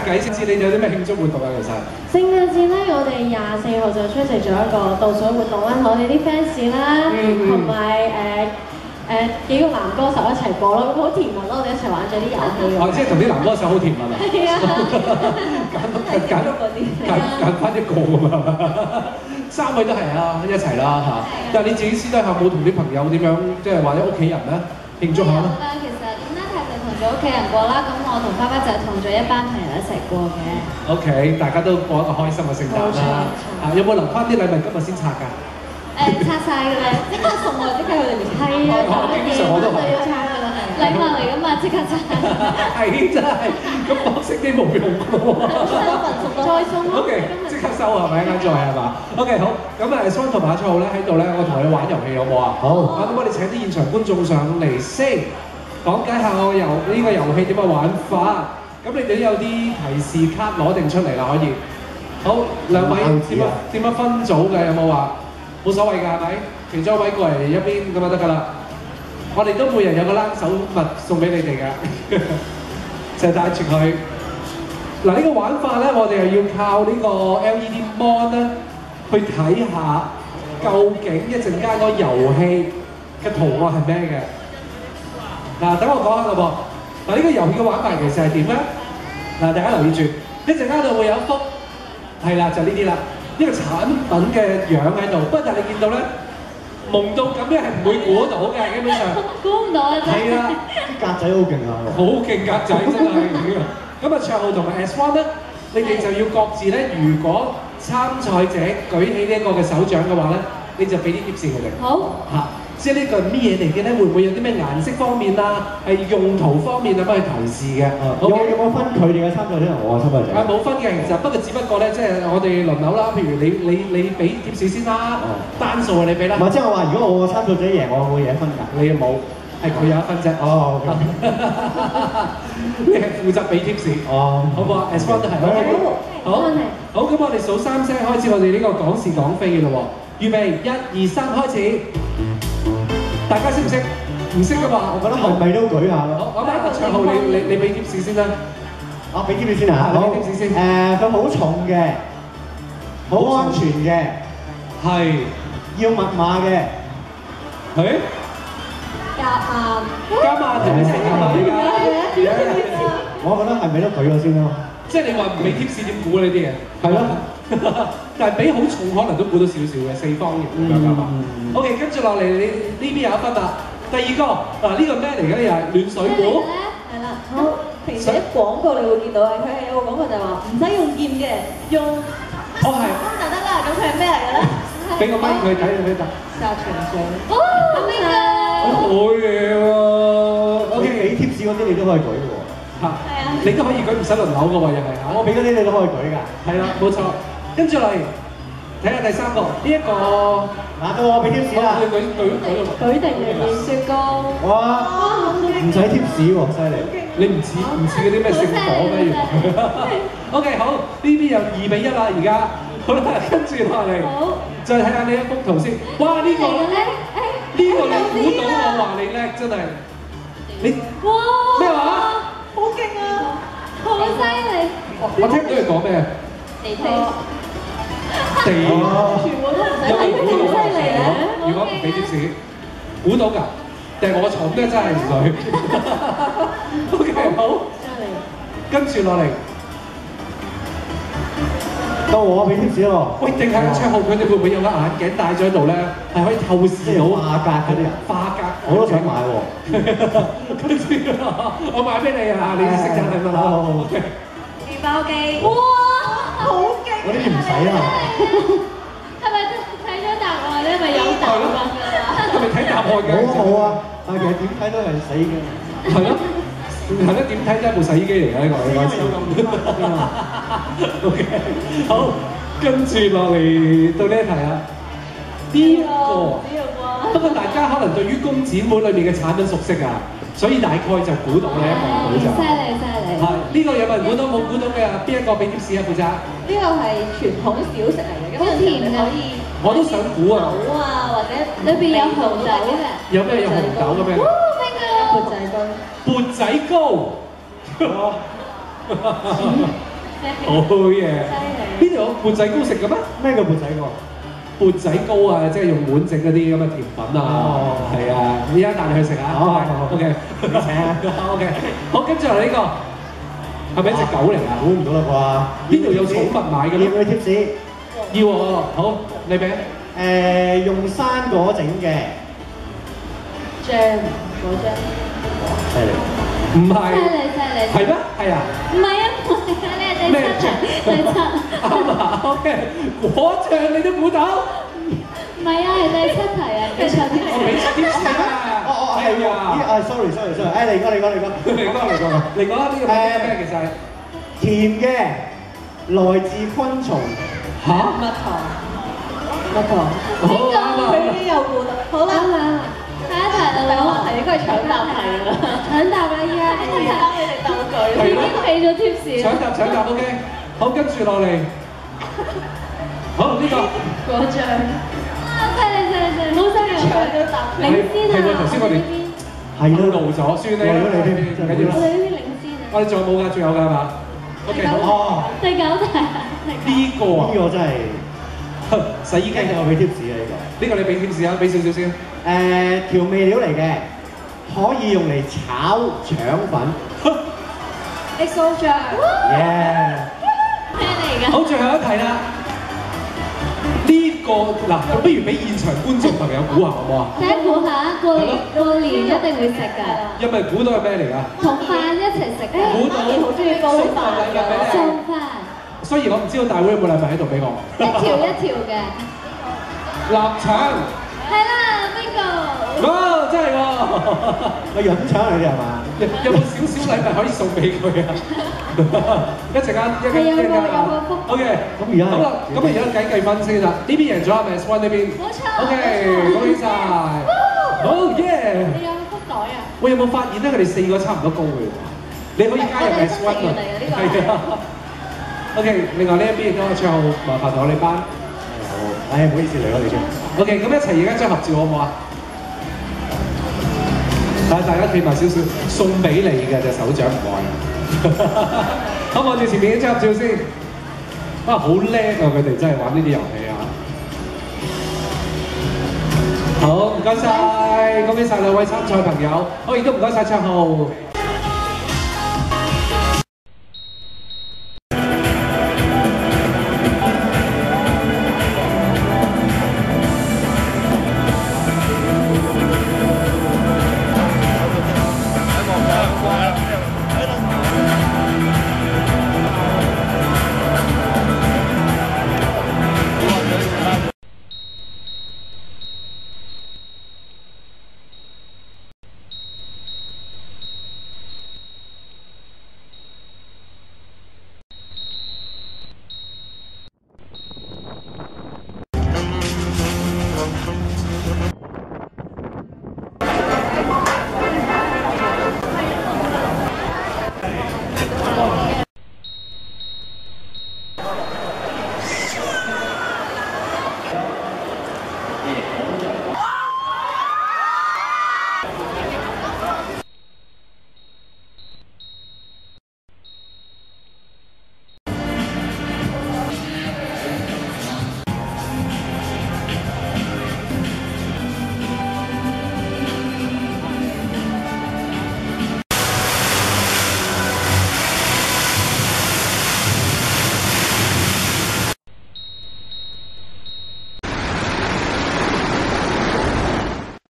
偈先知你哋有啲咩慶祝活動啊？其實聖誕節咧，我哋24號就出席咗一個倒數活動啦，同我哋啲 fans 啦，同埋幾個男歌手一齊播咯，咁好甜蜜咯，我哋一齊玩咗啲遊戲。 哦，即係同啲男歌手好甜蜜啊！ 係啊， 揀翻一個㗎嘛，三位都係啊，一齊啦嚇。但係你自己私底下冇同啲朋友點樣，即係或者屋企人咧慶祝下咧？ 其實咁咧係就同咗屋企人過啦，咁我同爸爸就係同咗一班朋友一齊過嘅。 OK， 大家都過一個開心嘅聖誕啦。啊，有冇留翻啲禮物今日先拆㗎？ 拆晒㗎啦，即刻送喎，即刻佢哋嚟。係啊， 經常我都係要拆㗎啦，禮物嚟㗎嘛，即刻拆。 係真係，咁博識啲冇用㗎喎。 再送。 OK， 即刻收係咪？啱再係嘛 ？OK 好，咁啊 Swan 同馬卓浩咧喺度咧，我同你玩遊戲好唔好啊？好。咁我哋請啲現場觀眾上嚟先，講解下我呢個遊戲點樣玩法。咁你哋都有啲提示卡攞定出嚟啦，可以。好，兩位點樣分組嘅？有冇話？冇所謂㗎，係咪？其中一位過嚟一邊咁就得㗎啦。我哋都每人有個冷手物送俾你哋㗎，就係帶住佢。嗱呢個玩法咧，我哋係要靠呢個 LED mon 咧去睇下究竟一陣間個遊戲嘅圖案係咩嘅。嗱，等我講下啦噃。嗱呢個遊戲嘅玩法其實係點咧？嗱，大家留意住，一陣間就會有一幅，係啦，就呢啲啦。呢個產品嘅樣喺度，不過但係你見到咧，蒙到咁樣係唔會估到嘅，基本上。 估唔到啊！真係。係啊， 啲格仔好勁啊！ 好勁格仔真係。咁啊，卓浩同埋 S1 咧，你哋就要各自咧，如果參賽者舉起呢一個嘅手掌嘅話咧，你就俾啲貼士佢哋。好。嚇，即係呢個係咩嘢嚟嘅咧？會唔會有啲咩顏色方面啊，係用途方面啊，幫佢提示嘅？ 有冇分佢哋嘅參賽者同我嘅參賽者？ 冇分嘅，其實不過只不過咧，即係我哋輪流啦。譬如你俾貼士先啦，單數你俾啦。 唔係，即係我話，如果我個參賽者贏，我會有一分㗎。 你冇，係佢有一分啫。哦，你係負責俾貼士。哦，好唔好啊 ？S1 都係。好，好，咁我哋數3聲開始，我哋呢個講是講非嘅咯喎。預備，1、2、3，開始。大家識唔識？唔識嘅話， 我覺得係咪都舉下咯？ 好，咁啊，卓浩你俾貼士先啦。 我俾貼士先啊！ 好，貼士先。 佢好重嘅，好安全嘅， 係要密碼嘅。 係。加碼同你一齊加碼㗎。 我覺得係咪都舉咗先咯？ 即係你話唔俾貼士點估呢啲嘢？係咯。但係俾好重可能都估到少少嘅四方形咁樣㗎嘛。OK， 跟住落嚟你呢邊有一分啦。第二個嗱呢個咩嚟嘅咧？又係暖水壺。 係啦，好。平時啲廣告你會見到嘅，佢係有個廣告就係話唔使用劍嘅，用就得啦。咁佢係咩嚟嘅咧？ 俾個咪佢睇下俾得。 殺蟲水。哦，邊個？ 好嘢喎 ！OK， 俾貼士嗰啲你都可以舉嘅喎。 係啊。你都可以舉，唔使輪流嘅喎，又係嚇。 我俾嗰啲你都可以舉㗎。 係啦，冇錯。跟住嚟睇下第三個，呢一個嗱到我俾貼士啦。 舉定嘅面雪糕。 哇！唔使貼士喎，犀利。 你唔似嗰啲咩聖火咩？原來。OK， 好，呢邊又2-1啦，而家。好啦，跟住落嚟，再睇下你一幅圖先。哇！呢個你估到我話你叻，真係。你哇！ 咩話？ 好勁啊！好犀利！ 我聽唔到佢講咩？地。 全部都唔使睇，好犀利啊！ 如果唔俾貼士，估到㗎？定係我重咧真係唔對。OK， 好。跟住落嚟。 到我俾貼士咯。 喂，定係卓浩佢哋會唔會有個眼鏡戴咗喺度咧？係可以透視到化格嗰啲人。 化格， 我都想買喎。 跟住我買俾你啊！你識揸係咪啦？好。 麵包機。哇！好勁！ 嗰啲唔使啊。 係咪睇咗答案咧？係咪有答案㗎？ 係咪睇答案㗎？ 好啊！但係其實點睇都係死嘅。 係咯。係咯，點睇真係部洗衣機嚟㗎呢個？ 因為有咁多啊。 OK， 好，跟住落嚟到呢一題啦。呢個不過大家可能對於工展會裏面嘅產品熟悉啊，所以大概就估到呢一個就。 犀利犀利。 係呢個有冇人估到？冇估到嘅，邊一個俾貼士啊？負責。 呢個係傳統小食嚟嘅，好甜嘅可以。 我都想估啊。 酒啊，或者裏邊有紅酒嘅。 有咩有紅酒嘅咩？ 邊個？缽仔糕。 缽仔糕。 好嘢！邊度有缽仔糕食嘅咩？ 咩叫缽仔糕？ 缽仔糕啊，即係用碗整嗰啲咁嘅甜品啊，係啊，依家帶你去食啊。OK， 你請啊。 OK， 好，跟住嚟呢個係咪一隻狗嚟啊？ 估唔到啦啩？ 邊度有寵物買嘅咧？ 要佢貼士。 要喎，好，你俾。 用生果整嘅。 醬果醬。 犀利。 唔係。係咩？係啊。 唔係啊，你係第七題，第七。 啱啊 ，OK， 果醬你都估到？ 唔係啊，係第七題啊，俾錯啲。 我俾錯啲先啊！ 係啊。sorry，你講。 你講呢個咩其實係甜嘅，來自昆蟲。 嚇？ 蜜糖。 好啱啊！ 佢已經有估到。好啦，下一題啦，我題應該係搶答題㗎啦。搶答啦，依家你哋鬥句，已經俾咗 tips。 搶答 OK， 好，跟住落嚟，好呢個果醬。犀利，好犀利，搶咗答，領先啊！ 係喎，頭先我哋係透露咗，算你啦，唔緊要啦。 我哋呢邊領先啊！ 我哋仲有冇㗎？仲有㗎係嘛 ？OK， 好。 第九題。 呢個啊， 呢個真係洗衣機， 我俾 tips 啊呢個。 呢個你俾 tips 啊，俾少少先。 調味料嚟嘅，可以用嚟炒腸粉。 XO 醬。咩嚟㗎？ 好，最後一題啦。呢個嗱，不如俾現場觀眾朋友估下好唔好啊？ 大家估下，過年一定會食㗎。 因為估到係咩嚟㗎？ 同飯一齊食㗎。 估到好中意煲飯㗎。送飯。 雖然我唔知道大會有冇禮物喺度俾我。 一條嘅。 臘腸。 係啦 ，bingo。 哇！真係喎。 個潤腸嚟嘅係嘛？ 有冇少少禮物可以送俾佢啊？一陣間。 有個福。 OK。 咁而家好啦，咁而家計分先啦。呢邊贏咗係咪 S1 呢邊？ 冇錯。 OK， 恭喜晒。好耶！ 你有福袋啊？ 我有冇發現咧？佢哋4個差唔多高嘅喎。你可以加入 S1 啊。係啊。OK， 另外呢一邊亦都係最後麻煩同我哋班。 好，唔好意思嚟我哋先。 OK， 咁一齊而家張合照好唔好啊？大家企埋少少，送俾你嘅隻手掌唔該。好，望住前面張合照先。哇，好叻啊！佢哋真係玩呢啲遊戲啊！好，唔該晒，恭喜晒兩位參賽朋友。好，亦都唔該晒卓浩。